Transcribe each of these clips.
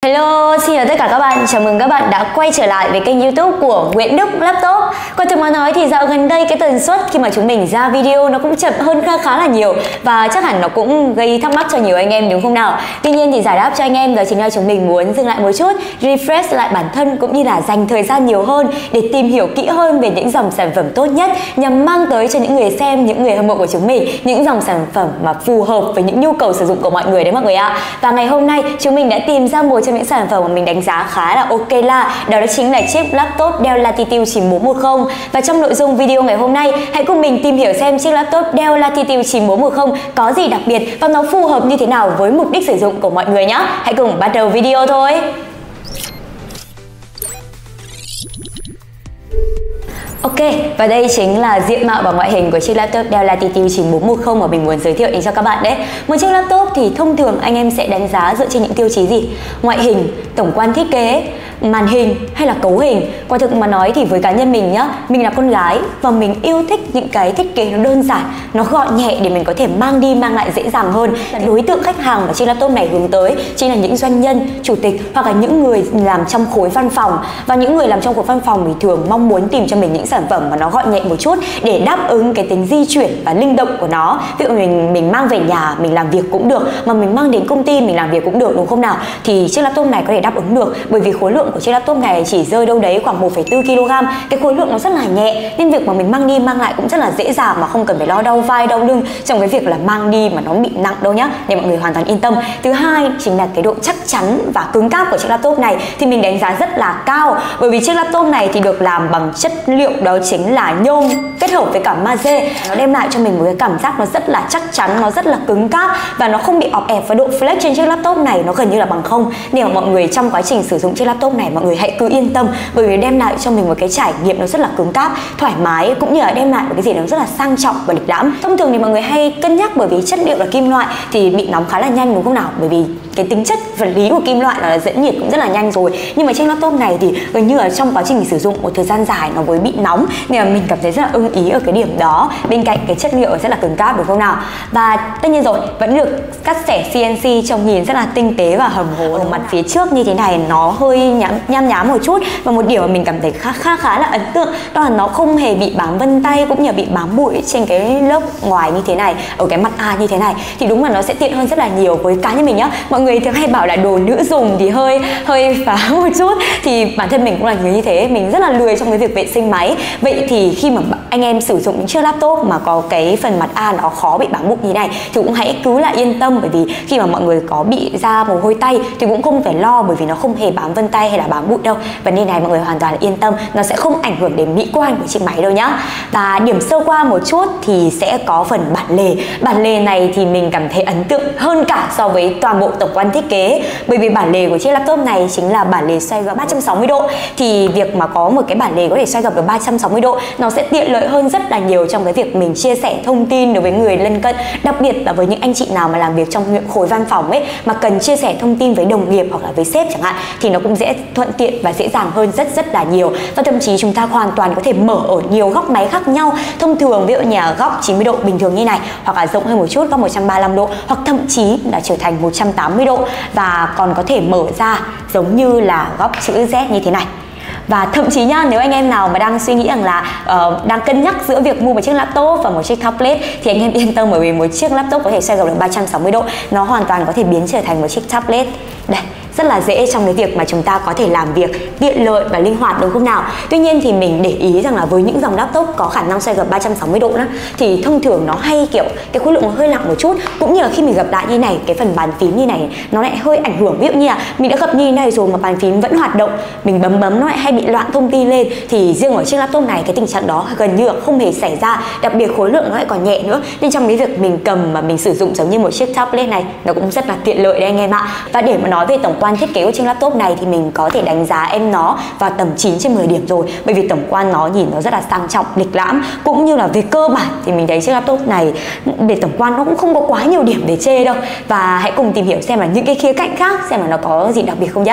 Hello, xin chào tất cả các bạn. Chào mừng các bạn đã quay trở lại với kênh YouTube của Nguyễn Đức Laptop. Quả thực mà nói thì dạo gần đây cái tần suất khi mà chúng mình ra video nó cũng chậm hơn khá là nhiều, và chắc hẳn nó cũng gây thắc mắc cho nhiều anh em đúng không nào? Tuy nhiên thì giải đáp cho anh em đó chính là chúng mình muốn dừng lại một chút, refresh lại bản thân cũng như là dành thời gian nhiều hơn để tìm hiểu kỹ hơn về những dòng sản phẩm tốt nhất nhằm mang tới cho những người xem, những người hâm mộ của chúng mình những dòng sản phẩm mà phù hợp với những nhu cầu sử dụng của mọi người đấy mọi người ạ. Và ngày hôm nay chúng mình đã tìm ra một trong những sản phẩm mà mình đánh giá khá là ok đó chính là chiếc laptop Dell Latitude 9410. Và trong nội dung video ngày hôm nay, hãy cùng mình tìm hiểu xem chiếc laptop Dell Latitude 9410 có gì đặc biệt và nó phù hợp như thế nào với mục đích sử dụng của mọi người nhé. Hãy cùng bắt đầu video thôi. Ok, và đây chính là diện mạo và ngoại hình của chiếc laptop Dell Latitude 9410 mà mình muốn giới thiệu đến cho các bạn đấy. Một chiếc laptop thì thông thường anh em sẽ đánh giá dựa trên những tiêu chí gì? Ngoại hình, tổng quan thiết kế, màn hình hay là cấu hình. Quả thực mà nói thì với cá nhân mình nhá, mình là con gái và mình yêu thích những cái thiết kế nó đơn giản, nó gọn nhẹ để mình có thể mang đi mang lại dễ dàng hơn. Đối tượng khách hàng mà chiếc laptop này hướng tới chính là những doanh nhân, chủ tịch hoặc là những người làm trong khối văn phòng. Và những người làm trong khối văn phòng thì thường mong muốn tìm cho mình những sản phẩm mà nó gọn nhẹ một chút để đáp ứng cái tính di chuyển và linh động của nó. Ví dụ mình mang về nhà mình làm việc cũng được, mà mình mang đến công ty mình làm việc cũng được đúng không nào? Thì chiếc laptop này có thể đáp ứng được, bởi vì khối lượng của chiếc laptop này chỉ rơi đâu đấy khoảng 1,4 kg. Cái khối lượng nó rất là nhẹ nên việc mà mình mang đi mang lại cũng rất là dễ dàng mà không cần phải lo đau vai đau lưng trong cái việc là mang đi mà nó bị nặng đâu nhá, để mọi người hoàn toàn yên tâm. Thứ hai chính là cái độ chắc chắn và cứng cáp của chiếc laptop này thì mình đánh giá rất là cao, bởi vì chiếc laptop này thì được làm bằng chất liệu đó chính là nhôm kết hợp với cả magie. Nó đem lại cho mình một cái cảm giác nó rất là chắc chắn, nó rất là cứng cáp và nó không bị ọp ẹp, và độ flex trên chiếc laptop này nó gần như là bằng không. Nên mà mọi người trong quá trình sử dụng chiếc laptop này mọi người hãy cứ yên tâm, bởi vì đem lại cho mình một cái trải nghiệm nó rất là cứng cáp, thoải mái, cũng như là đem lại một cái gì nó rất là sang trọng và lịch lãm. Thông thường thì mọi người hay cân nhắc bởi vì chất liệu là kim loại thì bị nóng khá là nhanh đúng không nào? Bởi vì cái tính chất vật lý của kim loại là dẫn nhiệt cũng rất là nhanh rồi. Nhưng mà chiếc laptop này thì gần như là trong quá trình sử dụng một thời gian dài nó mới bị nóng, nên là mình cảm thấy rất là ưng ý ở cái điểm đó, bên cạnh cái chất liệu rất là cứng cáp đúng không nào? Và tất nhiên rồi, vẫn được cắt xẻ CNC trông nhìn rất là tinh tế và hầm hố. Ở mặt phía trước như thế này nó hơi nhám nhám một chút, và một điểm mà mình cảm thấy khá là ấn tượng đó là nó không hề bị bám vân tay cũng như là bị bám bụi trên cái lớp ngoài như thế này, ở cái mặt A như thế này thì đúng là nó sẽ tiện hơn rất là nhiều. Với cá nhân mình nhá, mọi người thường hay bảo là đồ nữ dùng thì hơi phá một chút, thì bản thân mình cũng là người như thế, mình rất là lười trong cái việc vệ sinh máy. Vậy thì khi mà anh em sử dụng những chiếc laptop mà có cái phần mặt A nó khó bị bám bụi như này thì cũng hãy cứ là yên tâm, bởi vì khi mà mọi người có bị ra mồ hôi tay thì cũng không phải lo, bởi vì nó không hề bám vân tay hay là bám bụi đâu. Vấn đề này mọi người hoàn toàn là yên tâm, nó sẽ không ảnh hưởng đến mỹ quan của chiếc máy đâu nhá. Và điểm sơ qua một chút thì sẽ có phần bản lề. Bản lề này thì mình cảm thấy ấn tượng hơn cả so với toàn bộ tổng quan thiết kế, bởi vì bản lề của chiếc laptop này chính là bản lề xoay gập 360 độ. Thì việc mà có một cái bản lề có thể xoay gập được 360 độ nó sẽ tiện lợi hơn rất là nhiều trong cái việc mình chia sẻ thông tin đối với người lân cận, đặc biệt là với những anh chị nào mà làm việc trong khối văn phòng ấy, mà cần chia sẻ thông tin với đồng nghiệp hoặc là với sếp chẳng hạn, thì nó cũng sẽ thuận tiện và dễ dàng hơn rất là nhiều. Và thậm chí chúng ta hoàn toàn có thể mở ở nhiều góc máy khác nhau. Thông thường ví dụ như là góc 90 độ bình thường như này, hoặc là rộng hơn một chút góc 135 độ, hoặc thậm chí là trở thành 180 độ, và còn có thể mở ra giống như là góc chữ Z như thế này. Và thậm chí nhá, nếu anh em nào mà đang suy nghĩ rằng là đang cân nhắc giữa việc mua một chiếc laptop và một chiếc tablet thì anh em yên tâm, bởi vì một chiếc laptop có thể xoay gập được 360 độ, nó hoàn toàn có thể biến trở thành một chiếc tablet. Đây, rất là dễ trong cái việc mà chúng ta có thể làm việc tiện lợi và linh hoạt đúng không nào? Tuy nhiên thì mình để ý rằng là với những dòng laptop có khả năng xoay gập 360 độ đó, thì thông thường nó hay kiểu cái khối lượng nó hơi nặng một chút, cũng như là khi mình gập lại như này, cái phần bàn phím như này nó lại hơi ảnh hưởng. Ví dụ như là mình đã gập như này rồi mà bàn phím vẫn hoạt động, mình bấm nó lại hay bị loạn thông tin lên, thì riêng ở chiếc laptop này cái tình trạng đó gần như là không hề xảy ra. Đặc biệt khối lượng nó lại còn nhẹ nữa, nên trong cái việc mình cầm mà mình sử dụng giống như một chiếc tablet này nó cũng rất là tiện lợi đấy anh em ạ. Và để mà nói về tổng quan thiết kế của chiếc laptop này thì mình có thể đánh giá em nó vào tầm 9 trên 10 điểm rồi, bởi vì tổng quan nó nhìn nó rất là sang trọng, lịch lãm, cũng như là về cơ bản thì mình thấy chiếc laptop này về tổng quan nó cũng không có quá nhiều điểm để chê đâu. Và hãy cùng tìm hiểu xem là những cái khía cạnh khác xem là nó có gì đặc biệt không nhá.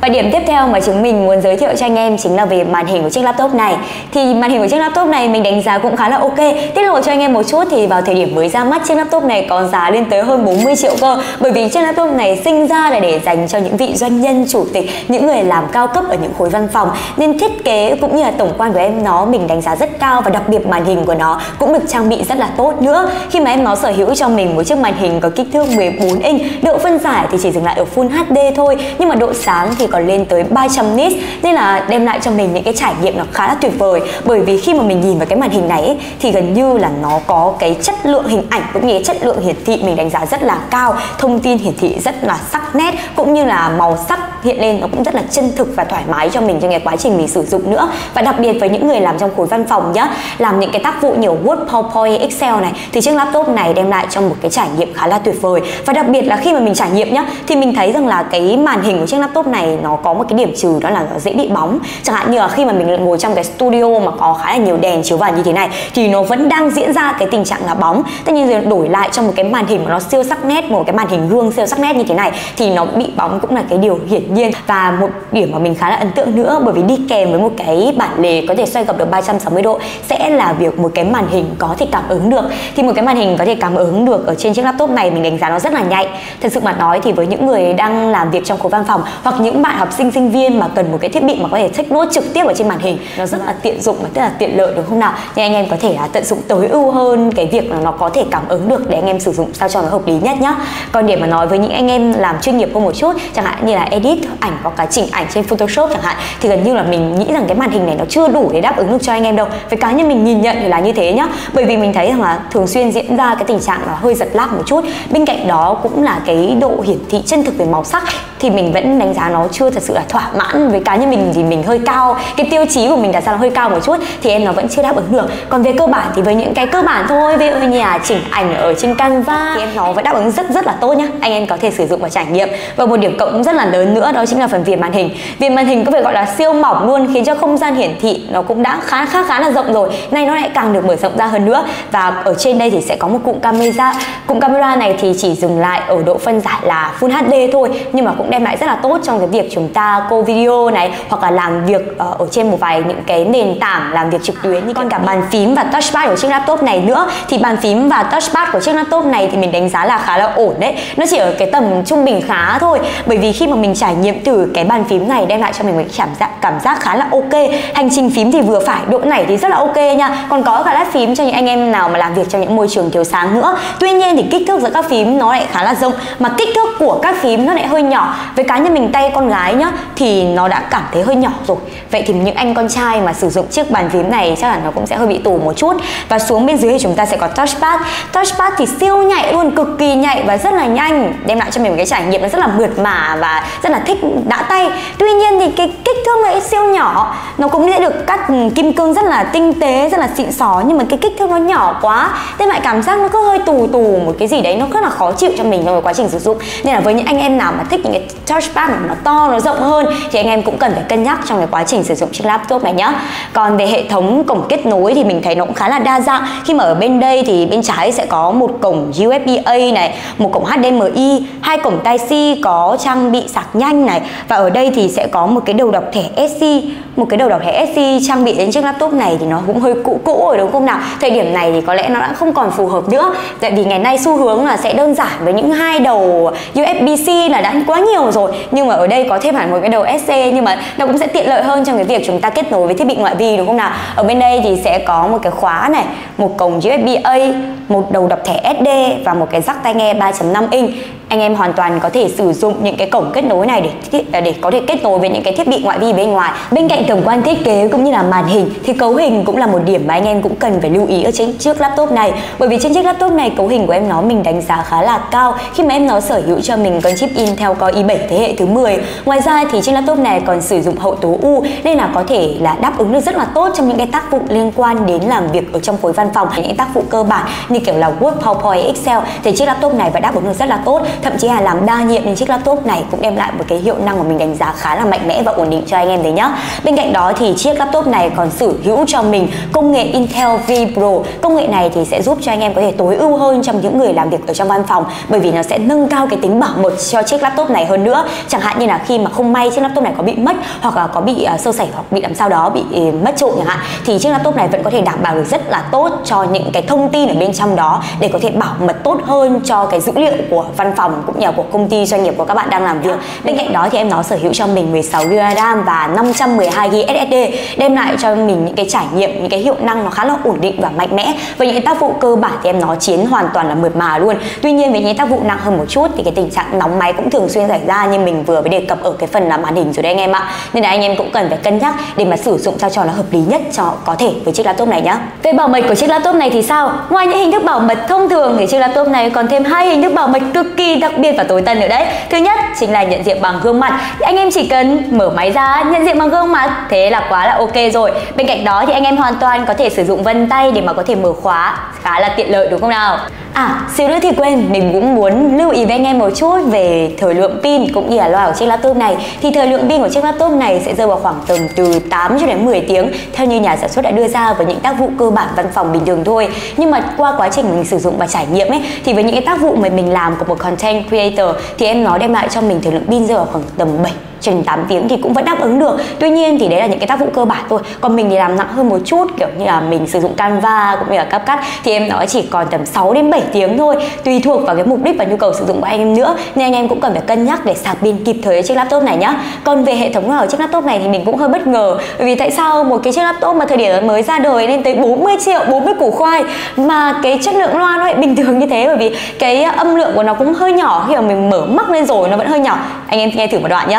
Và điểm tiếp theo mà chúng mình muốn giới thiệu cho anh em chính là về màn hình của chiếc laptop này. Thì màn hình của chiếc laptop này mình đánh giá cũng khá là ok. Tiết lộ cho anh em một chút thì vào thời điểm mới ra mắt, chiếc laptop này có giá lên tới hơn 40 triệu cơ. Bởi vì chiếc laptop này sinh ra là để dành cho những vị doanh nhân, chủ tịch, những người làm cao cấp ở những khối văn phòng. Nên thiết kế cũng như là tổng quan của em nó mình đánh giá rất cao, và đặc biệt màn hình của nó cũng được trang bị rất là tốt nữa. Khi mà em nó sở hữu cho mình một chiếc màn hình có kích thước 14 inch, độ phân giải thì chỉ dừng lại ở Full HD thôi, nhưng mà độ sáng thì còn lên tới 300 nits, nên là đem lại cho mình những cái trải nghiệm nó khá là tuyệt vời. Bởi vì khi mà mình nhìn vào cái màn hình này ấy, thì gần như là nó có cái chất lượng hình ảnh cũng như cái chất lượng hiển thị mình đánh giá rất là cao, thông tin hiển thị rất là sắc nét, cũng như là màu sắc hiện lên nó cũng rất là chân thực và thoải mái cho mình trong cái quá trình mình sử dụng nữa. Và đặc biệt với những người làm trong khối văn phòng nhá, làm những cái tác vụ nhiều Word, PowerPoint, Excel này, thì chiếc laptop này đem lại cho một cái trải nghiệm khá là tuyệt vời. Và đặc biệt là khi mà mình trải nghiệm nhá, thì mình thấy rằng là cái màn hình của chiếc laptop này nó có một cái điểm trừ, đó là nó dễ bị bóng. Chẳng hạn như là khi mà mình ngồi trong cái studio mà có khá là nhiều đèn chiếu vào như thế này thì nó vẫn đang diễn ra cái tình trạng là bóng. Tất nhiên rồi đổi lại trong một cái màn hình mà nó siêu sắc nét, một cái màn hình gương siêu sắc nét như thế này thì nó bị bóng cũng là cái điều hiển nhiên. Và một điểm mà mình khá là ấn tượng nữa, bởi vì đi kèm với một cái bản lề có thể xoay gập được 360 độ sẽ là việc một cái màn hình có thể cảm ứng được. Thì một cái màn hình có thể cảm ứng được ở trên chiếc laptop này mình đánh giá nó rất là nhạy. Thật sự mà nói thì với những người đang làm việc trong khối văn phòng hoặc những bạn học sinh, sinh viên mà cần một cái thiết bị mà có thể take note trực tiếp ở trên màn hình, nó rất là tiện dụng và rất là tiện lợi, đúng không nào? Nhưng anh em có thể tận dụng tối ưu hơn cái việc là nó có thể cảm ứng được để anh em sử dụng sao cho nó hợp lý nhất nhá. Còn để mà nói với những anh em làm chuyên nghiệp hơn một chút, chẳng hạn như là edit ảnh hoặc là chỉnh ảnh trên Photoshop chẳng hạn, thì gần như là mình nghĩ rằng cái màn hình này nó chưa đủ để đáp ứng được cho anh em đâu. Với cá nhân mình nhìn nhận thì là như thế nhá. Bởi vì mình thấy rằng là thường xuyên diễn ra cái tình trạng là hơi giật lag một chút. Bên cạnh đó cũng là cái độ hiển thị chân thực về màu sắc thì mình vẫn đánh giá nó chưa thật sự là thỏa mãn. Với cá nhân mình thì mình hơi cao, cái tiêu chí của mình đặt ra là hơi cao một chút, thì em nó vẫn chưa đáp ứng được. Còn về cơ bản thì với những cái cơ bản thôi, ví dụ như là chỉnh ảnh ở trên Canva thì em nó vẫn đáp ứng rất là tốt nhá. Anh em có thể sử dụng và trải nghiệm. Và một điểm cộng cũng rất là lớn nữa, đó chính là phần viền màn hình. Viền màn hình có phải gọi là siêu mỏng luôn, khiến cho không gian hiển thị nó cũng đã khá là rộng rồi. Nay nó lại càng được mở rộng ra hơn nữa. Và ở trên đây thì sẽ có một cụm camera. Cụm camera này thì chỉ dừng lại ở độ phân giải là Full HD thôi, nhưng mà cũng đem lại rất là tốt trong cái việc chúng ta call video này, hoặc là làm việc ở trên một vài những cái nền tảng làm việc trực tuyến. Còn cả bàn phím và touchpad của chiếc laptop này nữa, thì bàn phím và touchpad của chiếc laptop này thì mình đánh giá là khá là ổn đấy. Nó chỉ ở cái tầm trung bình khá thôi. Bởi vì khi mà mình trải nghiệm từ cái bàn phím này đem lại cho mình một cảm giác khá là ok. Hành trình phím thì vừa phải, độ nảy thì rất là ok nha. Còn có cả lát phím cho những anh em nào mà làm việc trong những môi trường thiếu sáng nữa. Tuy nhiên thì kích thước giữa các phím nó lại khá là rộng, mà kích thước của các phím nó lại hơi nhỏ. Với cá nhân mình tay con gái nhá thì nó đã cảm thấy hơi nhỏ rồi. Vậy thì những anh con trai mà sử dụng chiếc bàn phím này chắc là nó cũng sẽ hơi bị tù một chút. Và xuống bên dưới thì chúng ta sẽ có touchpad. Touchpad thì siêu nhạy luôn, cực kỳ nhạy và rất là nhanh, đem lại cho mình một cái trải nghiệm nó rất là mượt mà và rất là thích, đã tay. Tuy nhiên thì cái kích thước nó siêu nhỏ, nó cũng sẽ được cắt kim cương rất là tinh tế, rất là xịn xó, nhưng mà cái kích thước nó nhỏ quá, đem lại cảm giác nó cứ hơi tù một cái gì đấy, nó rất là khó chịu cho mình trong cái quá trình sử dụng. Nên là với những anh em nào mà thích những cái touchpad nó to, nó rộng hơn thì anh em cũng cần phải cân nhắc trong cái quá trình sử dụng chiếc laptop này nhá. Còn về hệ thống cổng kết nối thì mình thấy nó cũng khá là đa dạng. Khi mà ở bên đây thì bên trái sẽ có một cổng USB-A này, một cổng HDMI, 2 cổng Type-C có trang bị sạc nhanh này, và ở đây thì sẽ có một cái đầu đọc thẻ SD. Một cái đầu đọc thẻ SD trang bị đến chiếc laptop này thì nó cũng hơi cũ rồi, đúng không nào? Thời điểm này thì có lẽ nó đã không còn phù hợp nữa, tại vì ngày nay xu hướng là sẽ đơn giản với những 2 đầu USB-C là đã quá nhiều rồi. Nhưng mà ở đây có thêm hẳn một cái đầu SC, nhưng mà nó cũng sẽ tiện lợi hơn trong cái việc chúng ta kết nối với thiết bị ngoại vi, đúng không nào? Ở bên đây thì sẽ có một cái khóa này, một cổng USB-A, một đầu đọc thẻ SD và một cái jack tai nghe 3.5 inch. Anh em hoàn toàn có thể sử dụng những cái cổng kết nối này để có thể kết nối với những cái thiết bị ngoại vi bên ngoài. Bên cạnh tổng quan thiết kế cũng như là màn hình thì cấu hình cũng là một điểm mà anh em cũng cần phải lưu ý ở trên chiếc laptop này. Bởi vì trên chiếc laptop này cấu hình của em nó mình đánh giá khá là cao khi mà em nó sở hữu cho mình con chip Intel Core i7 thế hệ thứ 10. Ngoài ra thì chiếc laptop này còn sử dụng hậu tố U, nên là có thể là đáp ứng được rất là tốt trong những cái tác vụ liên quan đến làm việc ở trong khối văn phòng, những tác vụ cơ bản như kiểu là Word, PowerPoint, Excel thì chiếc laptop này vẫn đáp ứng được rất là tốt. thậm chí là làm đa nhiệm trên chiếc laptop này cũng đem lại một cái hiệu năng mà mình đánh giá khá là mạnh mẽ và ổn định cho anh em đấy nhá. Bên cạnh đó thì chiếc laptop này còn sở hữu cho mình công nghệ Intel V Pro. Công nghệ này thì sẽ giúp cho anh em có thể tối ưu hơn trong những người làm việc ở trong văn phòng, bởi vì nó sẽ nâng cao cái tính bảo mật cho chiếc laptop này hơn nữa. Chẳng hạn như là khi mà không may chiếc laptop này có bị mất, hoặc là có bị sơ sẩy, hoặc bị làm sao đó bị mất trộm chẳng hạn, thì chiếc laptop này vẫn có thể đảm bảo được rất là tốt cho những cái thông tin ở bên trong đó để có thể bảo mật tốt hơn cho cái dữ liệu của văn phòng cũng như là của công ty doanh nghiệp của các bạn đang làm việc. Bên cạnh đó thì em nó sở hữu cho mình 16GB RAM và 512GB SSD, đem lại cho mình những cái trải nghiệm, những cái hiệu năng nó khá là ổn định và mạnh mẽ. Với những cái tác vụ cơ bản thì em nó chiến hoàn toàn là mượt mà luôn. Tuy nhiên với những tác vụ nặng hơn một chút thì cái tình trạng nóng máy cũng thường xuyên xảy ra, như mình vừa mới đề cập ở cái phần là màn hình rồi đấy anh em ạ. Nên là anh em cũng cần phải cân nhắc để mà sử dụng sao cho nó hợp lý nhất cho có thể với chiếc laptop này nhá. Về bảo mật của chiếc laptop này thì sao? Ngoài những hình thức bảo mật thông thường thì chiếc laptop này còn thêm hai hình thức bảo mật cực kỳ đặc biệt và tối tân nữa đấy. Thứ nhất chính là nhận diện bằng gương mặt. Anh em chỉ cần mở máy ra nhận diện bằng gương mặt, thế là quá là ok rồi. Bên cạnh đó thì anh em hoàn toàn có thể sử dụng vân tay để mà có thể mở khóa, khá là tiện lợi đúng không nào? Xíu nữa thì quên, mình cũng muốn lưu ý với anh em một chút về thời lượng pin cũng như là loa của chiếc laptop này. Thì thời lượng pin của chiếc laptop này sẽ rơi vào khoảng tầm từ 8 cho đến 10 tiếng theo như nhà sản xuất đã đưa ra với những tác vụ cơ bản văn phòng bình thường thôi. Nhưng mà qua quá trình mình sử dụng và trải nghiệm ấy, thì với những cái tác vụ mà mình làm của một content creator thì em nó đem lại cho mình thời lượng pin rơi vào khoảng tầm 7 trên 8 tiếng thì cũng vẫn đáp ứng được. Tuy nhiên thì đấy là những cái tác vụ cơ bản thôi. Còn mình thì làm nặng hơn một chút, kiểu như là mình sử dụng Canva cũng như là CapCut thì em nó chỉ còn tầm 6 đến 7 tiếng thôi, tùy thuộc vào cái mục đích và nhu cầu sử dụng của anh em nữa. Nên anh em cũng cần phải cân nhắc để sạc pin kịp thời chiếc laptop này nhá. Còn về hệ thống loa ở chiếc laptop này thì mình cũng hơi bất ngờ, bởi vì tại sao một cái chiếc laptop mà thời điểm mới ra đời lên tới 40 triệu, 40 củ khoai mà cái chất lượng loa nó lại bình thường như thế, bởi vì cái âm lượng của nó cũng hơi nhỏ, khi mà mình mở mắt lên rồi nó vẫn hơi nhỏ. Anh em nghe thử một đoạn nhá.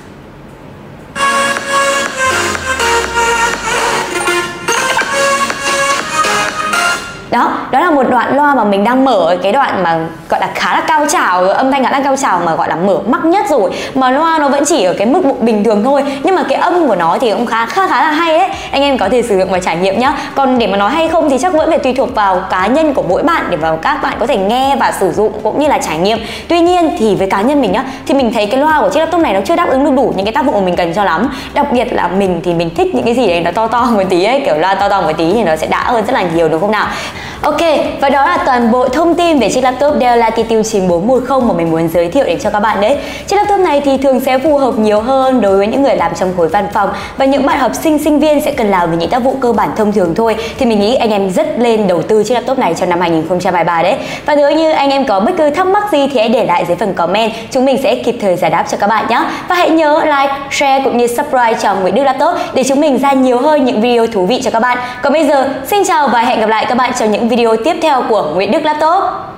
Đó là một đoạn loa mà mình đang mở, cái đoạn mà gọi là khá là cao trào, âm thanh khá là cao trào mà gọi là mở mắc nhất rồi, mà loa nó vẫn chỉ ở cái mức độ bình thường thôi, nhưng mà cái âm của nó thì cũng khá là hay ấy. Anh em có thể sử dụng và trải nghiệm nhá. Còn để mà nói hay không thì chắc vẫn phải tùy thuộc vào cá nhân của mỗi bạn để vào các bạn có thể nghe và sử dụng cũng như là trải nghiệm. Tuy nhiên thì với cá nhân mình nhá, thì mình thấy cái loa của chiếc laptop này nó chưa đáp ứng được đủ những cái tác vụ mà mình cần cho lắm. Đặc biệt là mình thì mình thích những cái gì đấy nó to một tí ấy, kiểu loa to một tí thì nó sẽ đã hơn rất là nhiều đúng không nào? Ok, và đó là toàn bộ thông tin về chiếc laptop Dell Latitude 9410 mà mình muốn giới thiệu đến cho các bạn đấy. Chiếc laptop này thì thường sẽ phù hợp nhiều hơn đối với những người làm trong khối văn phòng và những bạn học sinh, sinh viên sẽ cần làm với những tác vụ cơ bản thông thường thôi. Thì mình nghĩ anh em rất nên đầu tư chiếc laptop này trong năm 2023 đấy. Và nếu như anh em có bất cứ thắc mắc gì thì hãy để lại dưới phần comment, chúng mình sẽ kịp thời giải đáp cho các bạn nhé. Và hãy nhớ like, share cũng như subscribe cho Nguyễn Đức Laptop để chúng mình ra nhiều hơn những video thú vị cho các bạn. Còn bây giờ, xin chào và hẹn gặp lại các bạn trong những video tiếp theo của Nguyễn Đức Laptop.